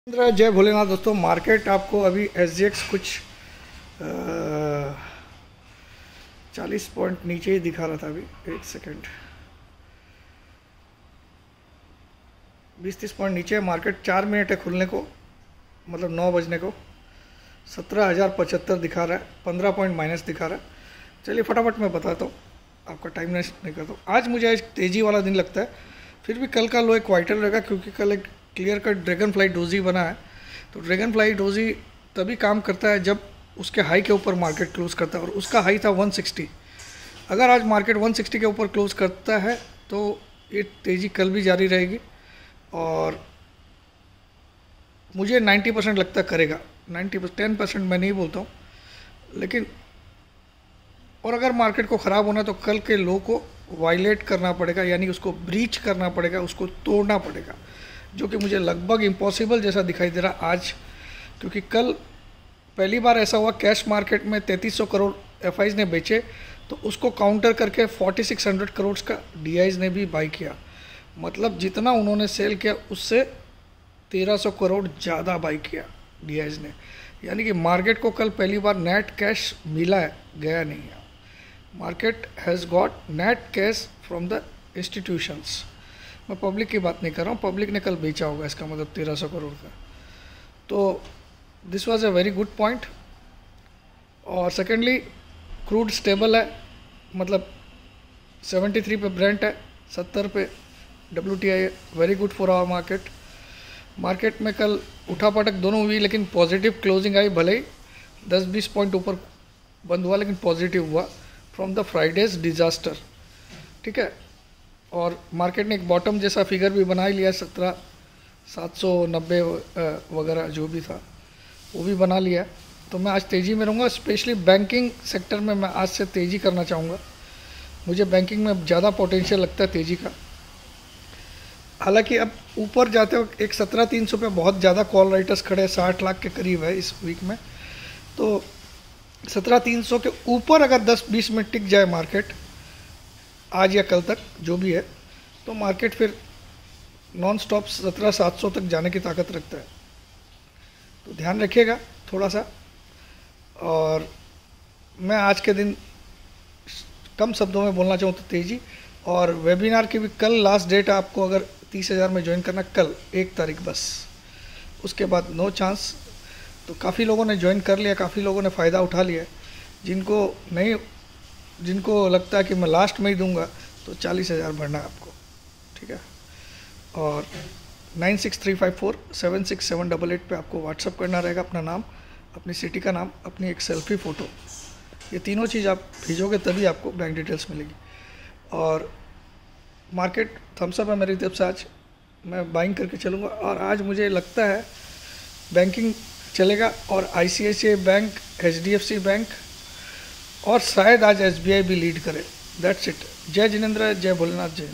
जय भोलेनाथ दोस्तों। मार्केट आपको अभी SGX कुछ 40 पॉइंट नीचे ही दिखा रहा था। अभी एक सेकेंड, 20-30 पॉइंट नीचे है मार्केट। 4 मिनट है खुलने को, मतलब 9 बजने को। 17,075 दिखा रहा है, 15 पॉइंट माइनस दिखा रहा है। चलिए फटाफट मैं बताता हूँ, आपका टाइम वेस्ट नहीं करता हूँ। आज मुझे आज तेज़ी वाला दिन लगता है, फिर भी कल का लो एक क्वार्टर रहेगा, क्योंकि कल एक clear cut dragonfly doji बना है। तो ड्रैगन फ्लाई डोजी तभी काम करता है जब उसके हाई के ऊपर मार्केट क्लोज करता है, और उसका हाई था 160। अगर आज मार्केट 160 के ऊपर क्लोज करता है तो ये तेज़ी कल भी जारी रहेगी, और मुझे 90% लगता करेगा। 10% मैं नहीं बोलता हूँ, लेकिन और अगर मार्केट को ख़राब होना तो कल के लो को वायलेट करना पड़ेगा, यानी उसको ब्रीच करना पड़ेगा, उसको तोड़ना पड़ेगा, जो कि मुझे लगभग इम्पॉसिबल जैसा दिखाई दे रहा आज। क्योंकि कल पहली बार ऐसा हुआ कैश मार्केट में 3300 करोड़ FIs ने बेचे, तो उसको काउंटर करके 4600 करोड़ का DIs ने भी बाई किया। मतलब जितना उन्होंने सेल किया उससे 1300 करोड़ ज़्यादा बाई किया DIs ने। यानी कि मार्केट को कल पहली बार नेट कैश मिला है, गया नहीं है। Market has got net cash from the institutions. मैं पब्लिक की बात नहीं कर रहा हूँ, पब्लिक ने कल बेचा होगा, इसका मतलब 1300 करोड़ का। तो this was a very good point. और सेकेंडली क्रूड स्टेबल है, मतलब 73 पे ब्रेंट है, 70 पे WTI है। Very good for our market. Market में कल उठापटक दोनों हुई, लेकिन पॉजिटिव क्लोजिंग आई। भले ही 10-20 पॉइंट ऊपर बंद हुआ, लेकिन पॉजिटिव हुआ फ्रॉम द फ्राइडेज डिजास्टर। ठीक है। और मार्केट ने एक बॉटम जैसा फिगर भी बना ही लिया, 17,790 वगैरह जो भी था वो भी बना लिया। तो मैं आज तेज़ी में रहूँगा। स्पेशली बैंकिंग सेक्टर में मैं आज से तेज़ी करना चाहूँगा। मुझे बैंकिंग में ज़्यादा पोटेंशियल लगता है तेज़ी का। हालांकि अब ऊपर जाते वक्त एक 17,300 पे बहुत ज़्यादा कॉल राइटर्स खड़े हैं, 60 लाख के करीब है इस वीक में। तो 17,300 के ऊपर अगर 10-20 मिनट टिक जाए मार्केट आज या कल तक जो भी है, तो मार्केट फिर नॉन स्टॉप 17,700 तक जाने की ताकत रखता है। तो ध्यान रखिएगा थोड़ा सा। और मैं आज के दिन कम शब्दों में बोलना चाहूँ तो तेज़ी। और वेबिनार की भी कल लास्ट डेट है, आपको अगर 30,000 में ज्वाइन करना कल 1 तारीख बस, उसके बाद नो चांस। तो काफ़ी लोगों ने ज्वाइन कर लिया, काफ़ी लोगों ने फ़ायदा उठा लिया। जिनको लगता है कि मैं लास्ट में ही दूंगा, तो 40,000 भरना है आपको। ठीक है। और 9635476788 पे आपको व्हाट्सअप करना रहेगा अपना नाम, अपनी सिटी का नाम, अपनी एक सेल्फी फ़ोटो। ये तीनों चीज़ आप भेजोगे तभी आपको बैंक डिटेल्स मिलेगी। और मार्केट थम्सअप है मेरी तरफ से। आज मैं बाइंग करके चलूँगा, और आज मुझे लगता है बैंकिंग चलेगा, और ICICI बैंक, HDFC बैंक, और शायद आज SBI भी लीड करे। That's it. जय जिनेंद्र, जय भोलेनाथ, जय।